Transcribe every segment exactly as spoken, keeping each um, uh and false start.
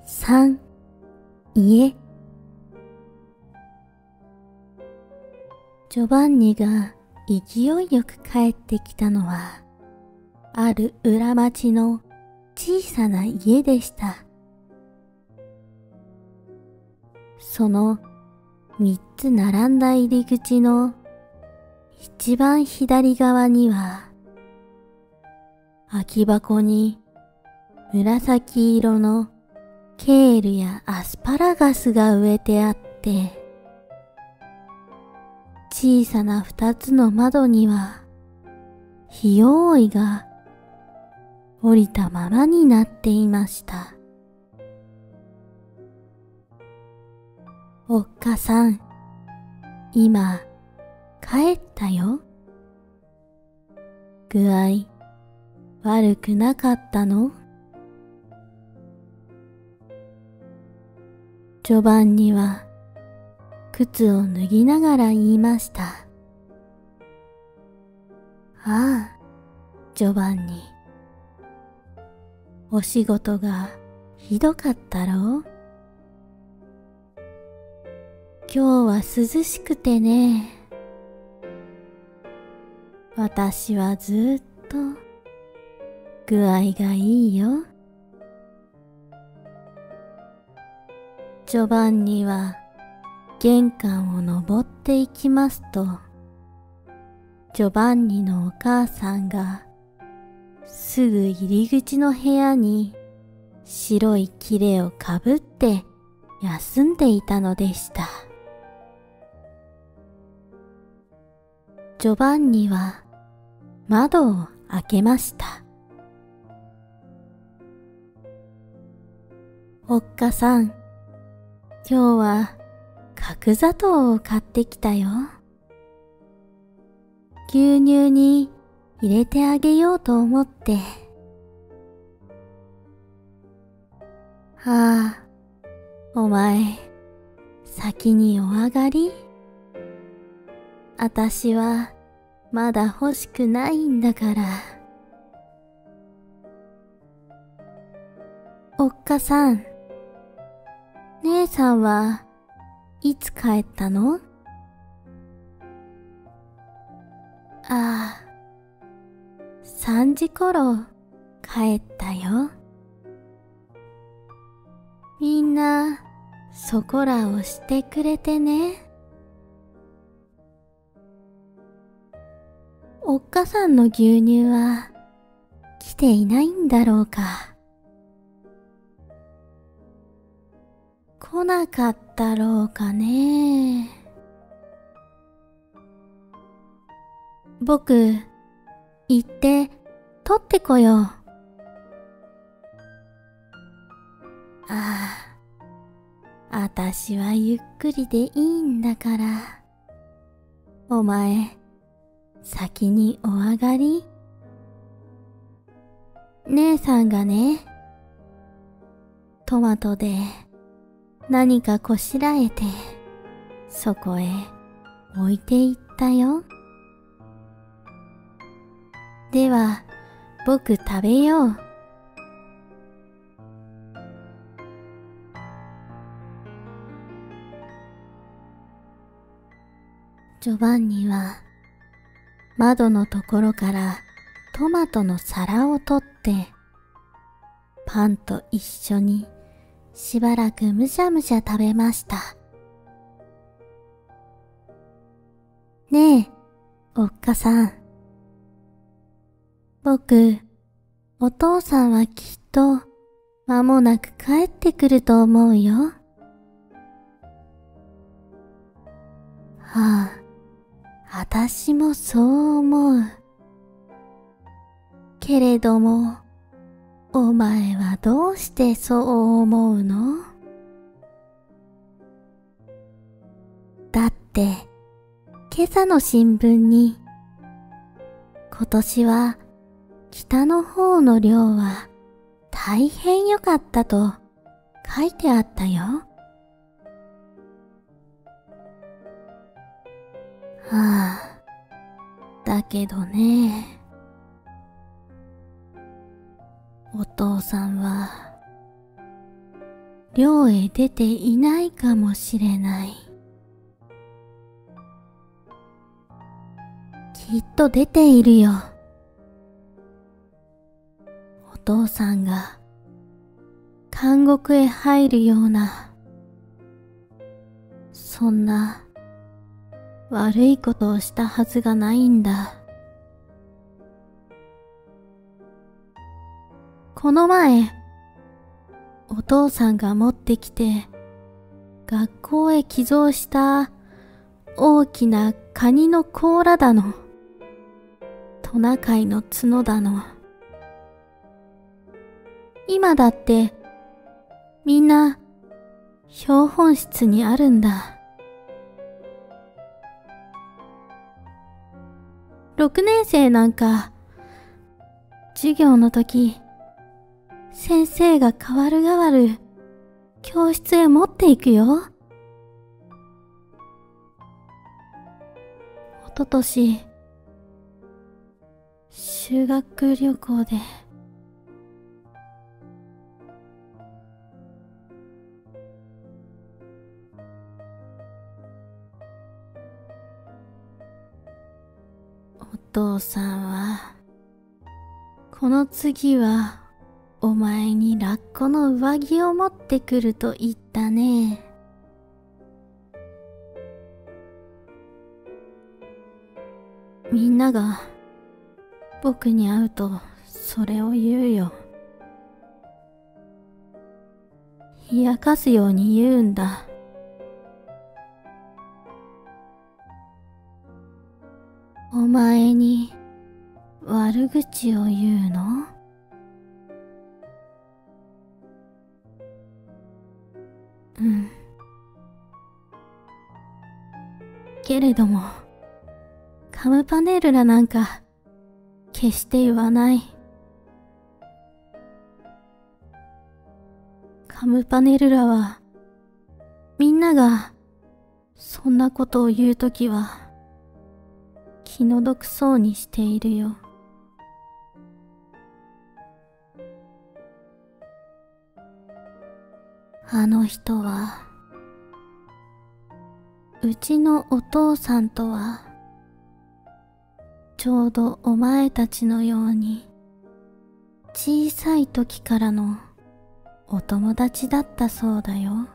さん、家。ジョバンニが勢いよく帰ってきたのは、ある裏町の小さな家でした。その三つ並んだ入り口の一番左側には、空き箱に紫色のケールやアスパラガスが植えてあって、小さな二つの窓には、火覆いが降りたままになっていました。おっかさん、今、帰ったよ。具合、悪くなかったの？ジョバンニは、靴を脱ぎながら言いました。ああ、ジョバンニ。お仕事がひどかったろう？今日は涼しくてね。私はずっと具合がいいよ。ジョバンニは玄関を登っていきますと、ジョバンニのお母さんがすぐ入り口の部屋に白いキレをかぶって休んでいたのでした。ジョバンニは窓を開けました。おっかさん、今日は角砂糖を買ってきたよ。牛乳に入れてあげようと思って。ああ、お前、先にお上がり？あたしはまだ欲しくないんだから。おっかさん、姉さんはいつ帰ったの？ああ、三時頃帰ったよ。みんなそこらをしてくれてね。おっかさんの牛乳は来ていないんだろうか。来なかったろうかね。僕、行って取ってこよう。ああ、あたしはゆっくりでいいんだから。お前、先にお上がり？姉さんがね、トマトで何かこしらえて、そこへ置いていったよ。では、僕食べよう。ジョバンニは、窓のところからトマトの皿を取って、パンと一緒にしばらくむしゃむしゃ食べました。ねえ、おっかさん。僕、お父さんはきっと間もなく帰ってくると思うよ。はあ、あたしもそう思う。けれども、お前はどうしてそう思うの？だって、今朝の新聞に、今年は北の方の漁は大変良かったと書いてあったよ。はあ、だけどね、お父さんは寮へ出ていないかもしれない。きっと出ているよ。お父さんが監獄へ入るような、そんな悪いことをしたはずがないんだ。この前、お父さんが持ってきて学校へ寄贈した大きなカニの甲羅だの、トナカイの角だの。今だってみんな標本室にあるんだ。六年生なんか授業の時、先生が代わる代わる教室へ持っていくよ。おととし修学旅行でお父さんは、この次はお前にラッコの上着を持ってくると言ったね。みんなが僕に会うとそれを言うよ。冷やかすように言うんだ。お前に悪口を言うの？うん。けれども、カムパネルラなんか決して言わない。カムパネルラは、みんながそんなことを言うときは気の毒そうにしているよ。あの人は、うちのお父さんとは、ちょうどお前たちのように、小さい時からのお友達だったそうだよ。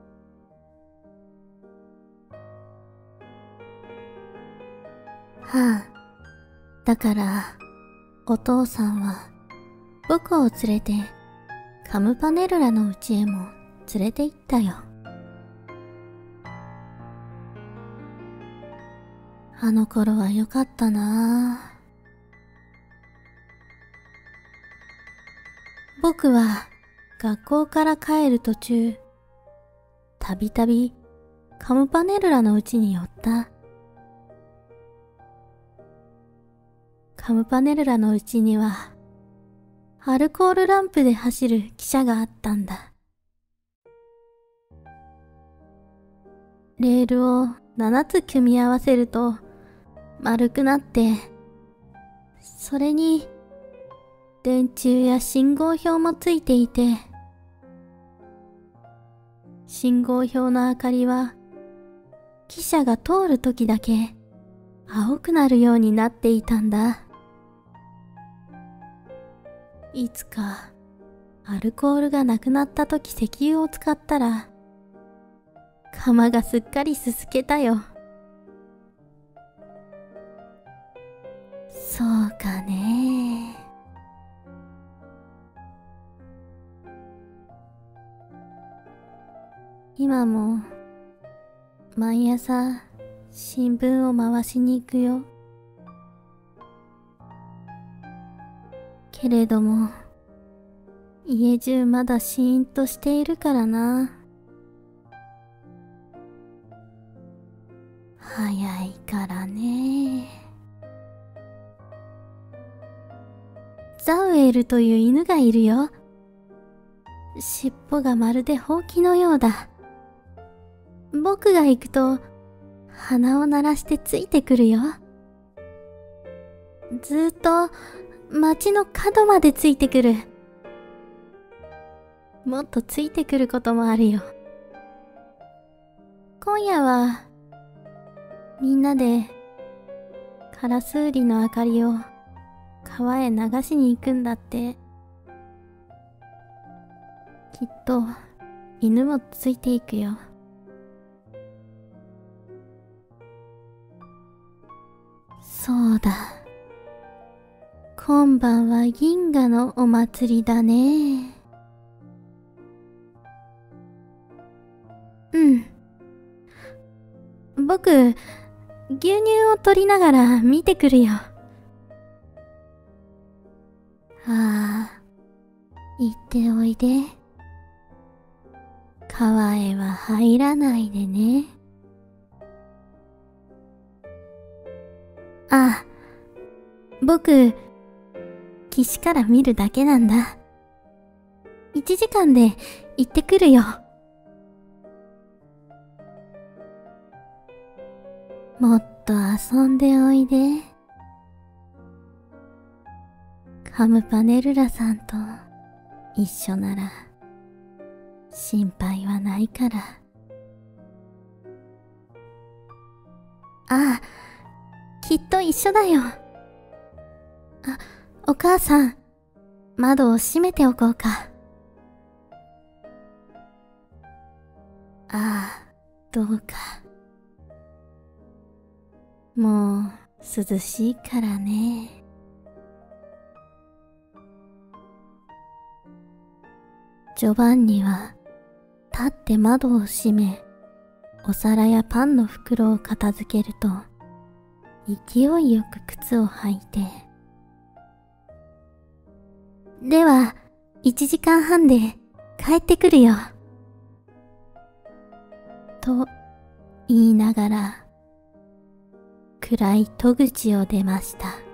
はあ、だから、お父さんは、僕を連れて、カムパネルラの家へも連れて行ったよ。あの頃はよかったなあ。僕は学校から帰る途中、たびたびカムパネルラの家に寄った。カムパネルラの家には、アルコールランプで走る汽車があったんだ。レールを七つ組み合わせると丸くなって、それに電柱や信号標もついていて、信号標の明かりは汽車が通るときだけ青くなるようになっていたんだ。いつかアルコールがなくなったとき石油を使ったら、釜がすっかりすすけたよ。そうかね。今も毎朝新聞を回しに行くよ。けれども家中まだシーンとしているからな。早いからね。ザウエルという犬がいるよ。尻尾がまるでほうきのようだ。僕が行くと鼻を鳴らしてついてくるよ。ずっと街の角までついてくる。 もっとついてくることもあるよ。今夜は、みんなで、カラスウリの明かりを川へ流しに行くんだって。きっと、犬もついていくよ。そうだ。今晩は銀河のお祭りだね。うん。僕、牛乳を取りながら見てくるよ。ああ、行っておいで。川へは入らないでね。ああ、僕、岸から見るだけなんだ。一時間で行ってくるよ。もっと遊んでおいで。カムパネルラさんと一緒なら心配はないから。ああ、きっと一緒だよ。あ、お母さん、窓を閉めておこうか。ああ、どうか。もう涼しいからね。ジョバンニは立って窓を閉め、お皿やパンの袋を片付けると、勢いよく靴を履いて、では、一時間半で帰ってくるよ。と言いながら、暗い戸口を出ました。